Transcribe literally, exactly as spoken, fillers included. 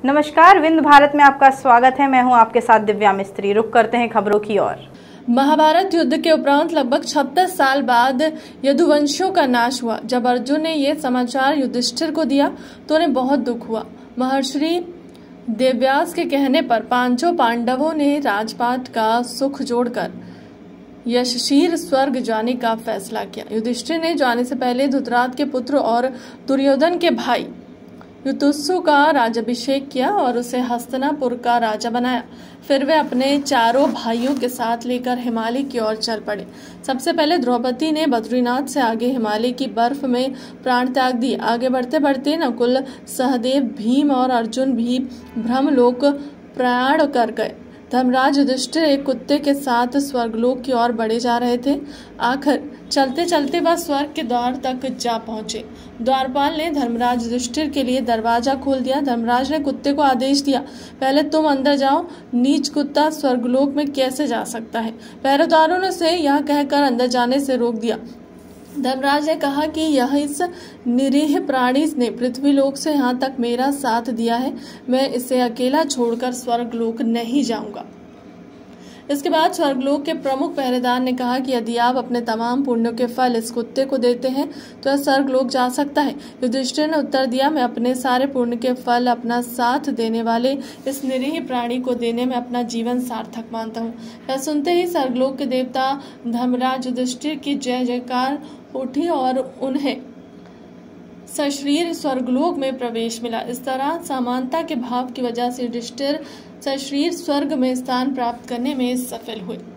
नमस्कार, विंध्य भारत में आपका स्वागत है। मैं हूं आपके साथ दिव्या मिस्त्री। रुक करते हैं खबरों की ओर। महाभारत युद्ध के उपरांत लगभग छत्तीस साल बाद यदुवंशियों का नाश हुआ। जब अर्जुन ने यह समाचार युधिष्ठिर को दिया तो उन्हें बहुत दुख हुआ। महर्षि देवव्यास के कहने पर पांचों पांडवों ने राजपाट का सुख जोड़कर यशशीर स्वर्ग जाने का फैसला किया। युधिष्ठिर ने जाने से पहले धृतराष्ट्र के पुत्र और दुर्योधन के भाई युतुत्सु का राज्याभिषेक किया और उसे हस्तिनापुर का राजा बनाया। फिर वे अपने चारों भाइयों के साथ लेकर हिमालय की ओर चल पड़े। सबसे पहले द्रौपदी ने बद्रीनाथ से आगे हिमालय की बर्फ में प्राण त्याग दिए। आगे बढ़ते बढ़ते नकुल, सहदेव, भीम और अर्जुन भी ब्रह्मलोक प्रयाण कर गए। धर्मराज युधिष्ठिर एक कुत्ते के साथ स्वर्गलोक की ओर बढ़े जा रहे थे। आखिर चलते चलते वह स्वर्ग के द्वार तक जा पहुंचे। द्वारपाल ने धर्मराज युधिष्ठिर के लिए दरवाजा खोल दिया। धर्मराज ने कुत्ते को आदेश दिया, पहले तुम अंदर जाओ, नीच कुत्ता स्वर्गलोक में कैसे जा सकता है। पहरेदारों ने उसे यह कहकर अंदर जाने से रोक दिया। धर्मराज ने कहा कि यह इस निरीह प्राणी ने पृथ्वीलोक से यहाँ तक मेरा साथ दिया है, मैं इसे अकेला छोड़कर स्वर्गलोक नहीं जाऊंगा। इसके बाद स्वर्गलोक के प्रमुख पहरेदार ने कहा कि यदि आप अपने तमाम पुण्यों के फल इस कुत्ते को देते हैं तो वह स्वर्गलोक जा सकता है। युधिष्ठिर ने उत्तर दिया, मैं अपने सारे पुण्य के फल अपना साथ देने वाले इस निरीह प्राणी को देने में अपना जीवन सार्थक मानता हूँ। यह सुनते ही स्वर्गलोक के देवता धर्मराज युधिष्ठिर की जय जयकार उठी और उन्हें सशरीर स्वर्गलोक में प्रवेश मिला। इस तरह समानता के भाव की वजह से युधिष्ठिर सशरीर स्वर्ग में स्थान प्राप्त करने में सफल हुए।